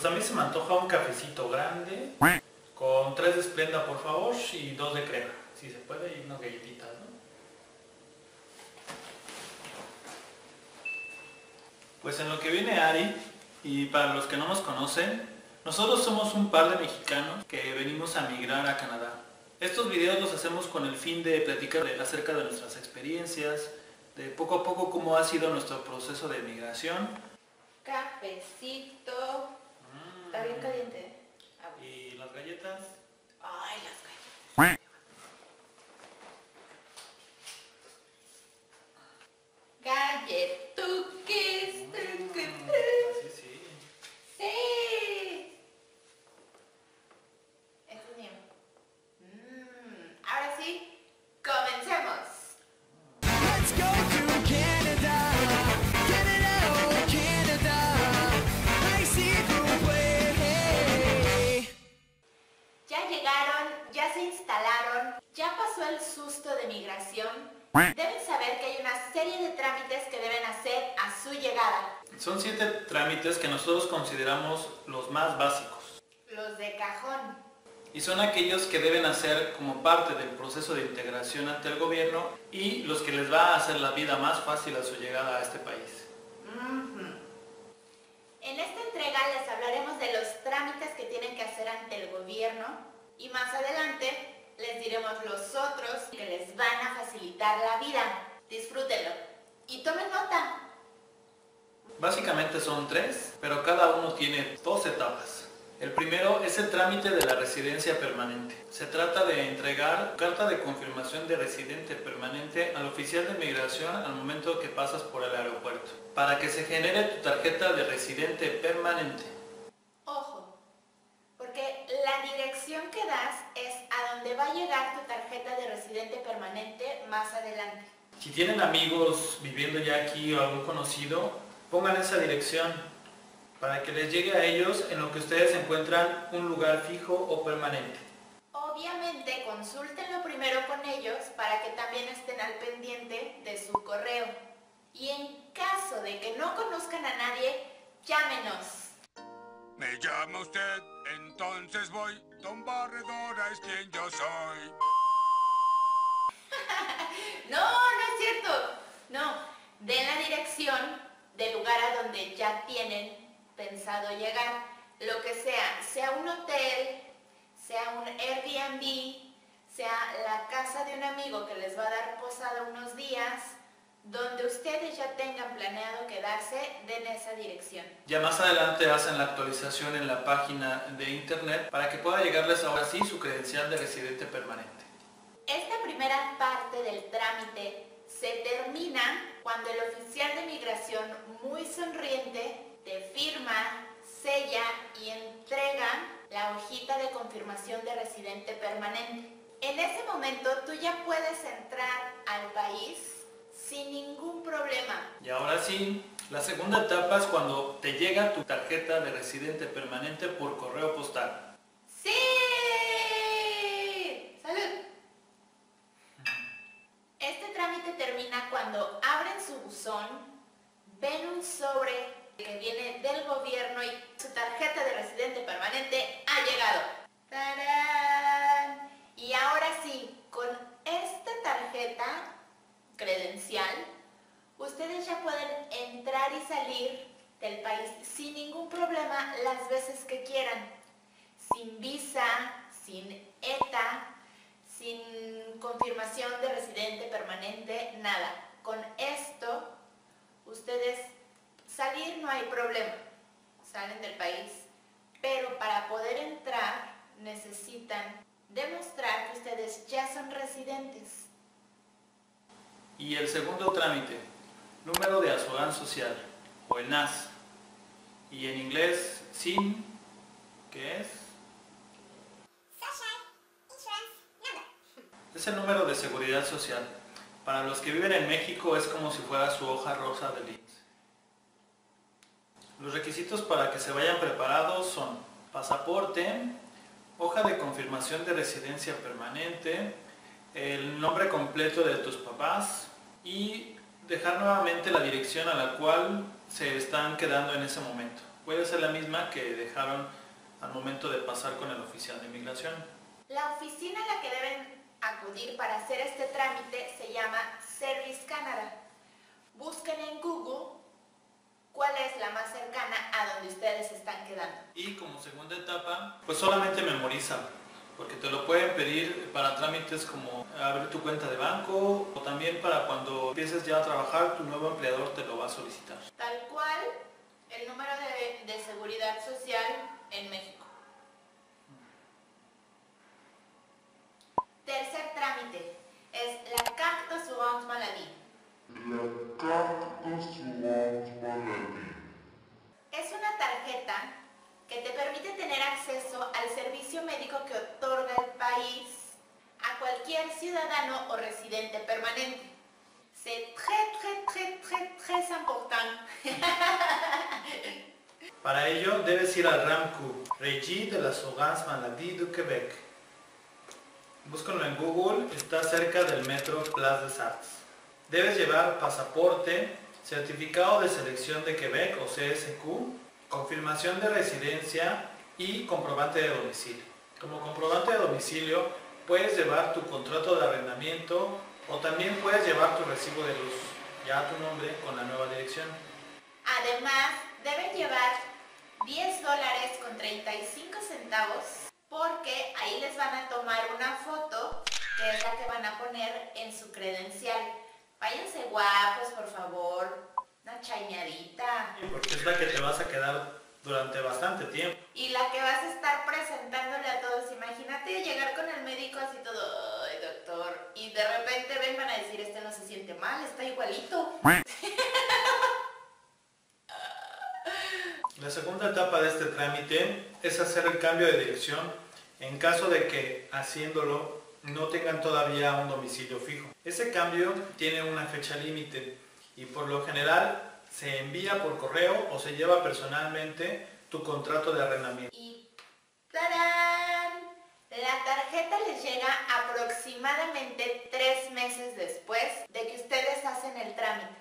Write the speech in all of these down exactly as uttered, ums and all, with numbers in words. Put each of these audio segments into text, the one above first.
Pues a mí se me antoja un cafecito grande, con tres de Splenda por favor y dos de crema, si se puede, y unas galletitas, ¿no? Pues en lo que viene Ari, y para los que no nos conocen, nosotros somos un par de mexicanos que venimos a migrar a Canadá. Estos videos los hacemos con el fin de platicar acerca de nuestras experiencias, de poco a poco cómo ha sido nuestro proceso de migración. Cafecito. Mm. Está bien caliente. Ah, ¿y las galletas? Ay, las galletas. Galletuquis. Mm, sí, sí. Sí. Este es mío. Mm, ahora sí, comencemos. Let's go to Canada, Canada, oh Canada, I see the way. Ya llegaron, ya se instalaron, ya pasó el susto de migración. Deben saber que hay una serie de trámites que deben hacer a su llegada. Son siete trámites que nosotros consideramos los más básicos. Los de cajón. Y son aquellos que deben hacer como parte del proceso de integración ante el gobierno y los que les va a hacer la vida más fácil a su llegada a este país. Uh-huh. En esta entrega les hablaremos de los trámites que tienen que hacer ante el gobierno y más adelante les diremos los otros que les van a facilitar la vida. Disfrútenlo y tomen nota. Básicamente son tres, pero cada uno tiene dos etapas. El primero es el trámite de la residencia permanente. Se trata de entregar carta de confirmación de residente permanente al oficial de migración al momento que pasas por el aeropuerto, para que se genere tu tarjeta de residente permanente. Ojo, porque la dirección que das es a donde va a llegar tu tarjeta de residente permanente más adelante. Si tienen amigos viviendo ya aquí o algún conocido, pongan esa dirección para que les llegue a ellos en lo que ustedes encuentran un lugar fijo o permanente. Obviamente consúltenlo primero con ellos para que también estén al pendiente de su correo. Y en caso de que no conozcan a nadie, llámenos. ¿Me llama usted? Entonces voy. Don Barredora es quien yo soy. No, no es cierto. No, den la dirección del lugar a donde ya tienen pensado llegar, lo que sea, sea un hotel, sea un Airbnb, sea la casa de un amigo que les va a dar posada unos días, donde ustedes ya tengan planeado quedarse, den esa dirección. Ya más adelante hacen la actualización en la página de internet para que pueda llegarles ahora sí su credencial de residente permanente. Esta primera parte del trámite se termina cuando el oficial de migración, muy sonriente, te firma, sella y entrega la hojita de confirmación de residente permanente. En ese momento tú ya puedes entrar al país sin ningún problema. Y ahora sí, la segunda etapa es cuando te llega tu tarjeta de residente permanente por correo postal. ¡Sí! ¡Salud! Este trámite termina cuando abren su buzón, ven un sobre que viene del gobierno y su tarjeta de residente permanente ha llegado. ¡Tarán! Y ahora sí, con esta tarjeta credencial, ustedes ya pueden entrar y salir del país sin ningún problema las veces que quieran. Sin visa, sin E T A, sin confirmación de residente permanente, nada. Con esto, ustedes salir no hay problema, salen del país, pero para poder entrar necesitan demostrar que ustedes ya son residentes. Y el segundo trámite, número de Aseguranza Social, o el N A S, y en inglés S I N, ¿qué es? Social Insurance Number. Es el número de seguridad social. Para los que viven en México es como si fuera su hoja rosa del I M S S. Los requisitos para que se vayan preparados son pasaporte, hoja de confirmación de residencia permanente, el nombre completo de tus papás y dejar nuevamente la dirección a la cual se están quedando en ese momento. Puede ser la misma que dejaron al momento de pasar con el oficial de inmigración. La oficina a la que deben acudir para hacer este trámite se llama Service Canada. Busquen en Google cuál es la más cercana a donde ustedes están quedando. Y como segunda etapa, pues solamente memoriza, porque te lo pueden pedir para trámites como abrir tu cuenta de banco o también para cuando empieces ya a trabajar, tu nuevo empleador te lo va a solicitar. Tal cual el número de, de seguridad social en México. Tercer trámite es la Carte d'Assurance Maladie. Es una tarjeta que te permite tener acceso al servicio médico que otorga el país a cualquier ciudadano o residente permanente. C'est très très très très très important. Para ello debes ir al RAMQ, Régie de l'Assurance Maladie du Québec. Búscalo en Google, está cerca del metro Place des Arts. Debes llevar pasaporte, certificado de selección de Quebec o C S Q, confirmación de residencia y comprobante de domicilio. Como comprobante de domicilio puedes llevar tu contrato de arrendamiento o también puedes llevar tu recibo de luz, ya a tu nombre con la nueva dirección. Además, deben llevar diez dólares con treinta y cinco centavos porque ahí les van a tomar una foto que es la que van a poner en su credencial. Váyanse guapos, por favor, una chaineadita. Porque es la que te vas a quedar durante bastante tiempo. Y la que vas a estar presentándole a todos. Imagínate llegar con el médico así todo, ay doctor, y de repente vengan a decir, este no se siente mal, está igualito. La segunda etapa de este trámite es hacer el cambio de dirección en caso de que haciéndolo no tengan todavía un domicilio fijo. Ese cambio tiene una fecha límite y por lo general se envía por correo o se lleva personalmente tu contrato de arrendamiento. Y ¡tarán! La tarjeta les llega aproximadamente tres meses después de que ustedes hacen el trámite.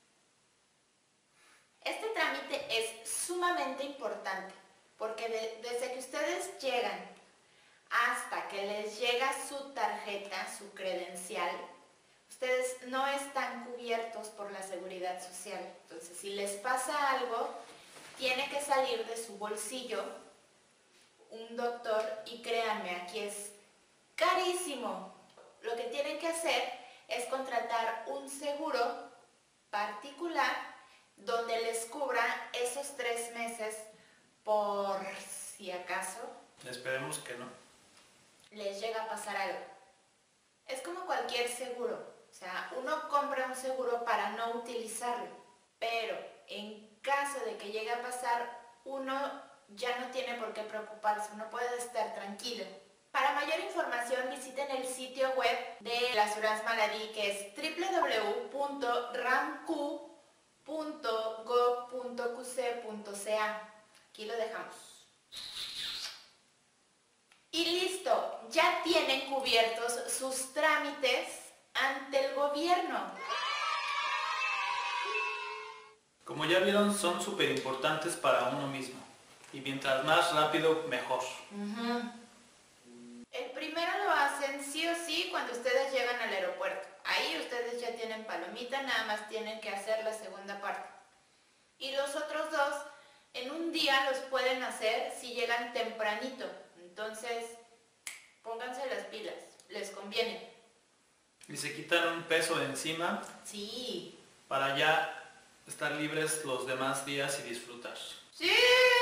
Este trámite es sumamente importante porque de- desde que ustedes llegan hasta que les llega su tarjeta, su credencial, ustedes no están cubiertos por la seguridad social. Entonces, si les pasa algo, tiene que salir de su bolsillo un doctor y créanme, aquí es carísimo. Lo que tienen que hacer es contratar un seguro particular donde les cubra esos tres meses por si acaso Esperemos que no. les llega a pasar algo. Es como cualquier seguro, o sea, uno compra un seguro para no utilizarlo, pero en caso de que llegue a pasar, uno ya no tiene por qué preocuparse, uno puede estar tranquilo. Para mayor información visiten el sitio web de la Assurance Maladie, que es w w w punto ramq punto gov punto q c punto c a. Aquí lo dejamos. Y listo, ya tienen cubiertos sus trámites ante el gobierno. Como ya vieron, son súper importantes para uno mismo. Y mientras más rápido, mejor. El primero lo hacen sí o sí cuando ustedes llegan al aeropuerto. Ahí ustedes ya tienen palomita, nada más tienen que hacer la segunda parte. Y los otros dos, en un día los pueden hacer si llegan tempranito. Entonces, pónganse las pilas, les conviene. Y se quitan un peso de encima Sí. para ya estar libres los demás días y disfrutar. ¡Sí!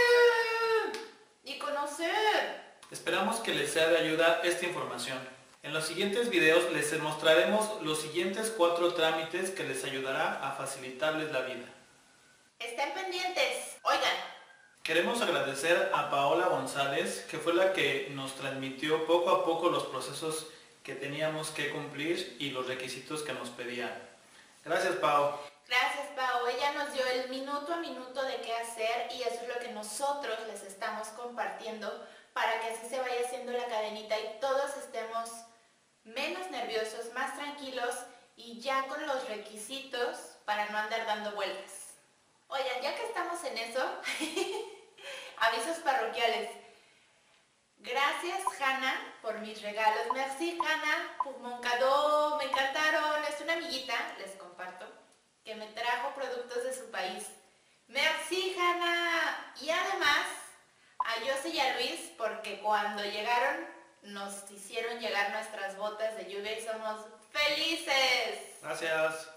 Y conocer. Esperamos que les sea de ayuda esta información. En los siguientes videos les mostraremos los siguientes cuatro trámites que les ayudará a facilitarles la vida. Estén pendientes. Oigan, Queremos agradecer a Paola González, que fue la que nos transmitió poco a poco los procesos que teníamos que cumplir y los requisitos que nos pedían. Gracias, Pao. gracias Pau. Ella nos dio el minuto a minuto de qué hacer y eso es lo que nosotros les estamos compartiendo para que así se vaya haciendo la cadenita y todos estemos menos nerviosos, más tranquilos y ya con los requisitos para no andar dando vueltas. Oigan, ya que estamos en eso, avisos parroquiales. Gracias, Hannah, por mis regalos. Merci, Hannah, pour mon cadeau. Me encantaron. Es una amiguita, les comparto, que me trajo productos de su país. Merci, Hannah. Y además, a José y a Luis, porque cuando llegaron nos hicieron llegar nuestras botas de lluvia y somos felices. Gracias.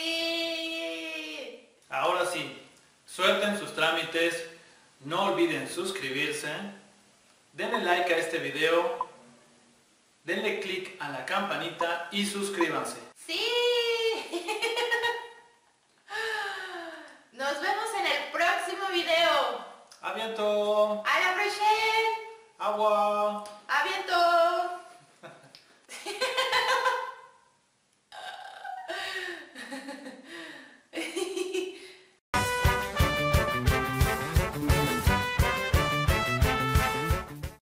Sí. Ahora sí, suelten sus trámites, no olviden suscribirse, denle like a este video, denle click a la campanita y suscríbanse. Sí. Nos vemos en el próximo video. ¡Aviento! ¡A la prochaine! ¡Agua! ¡Aviento!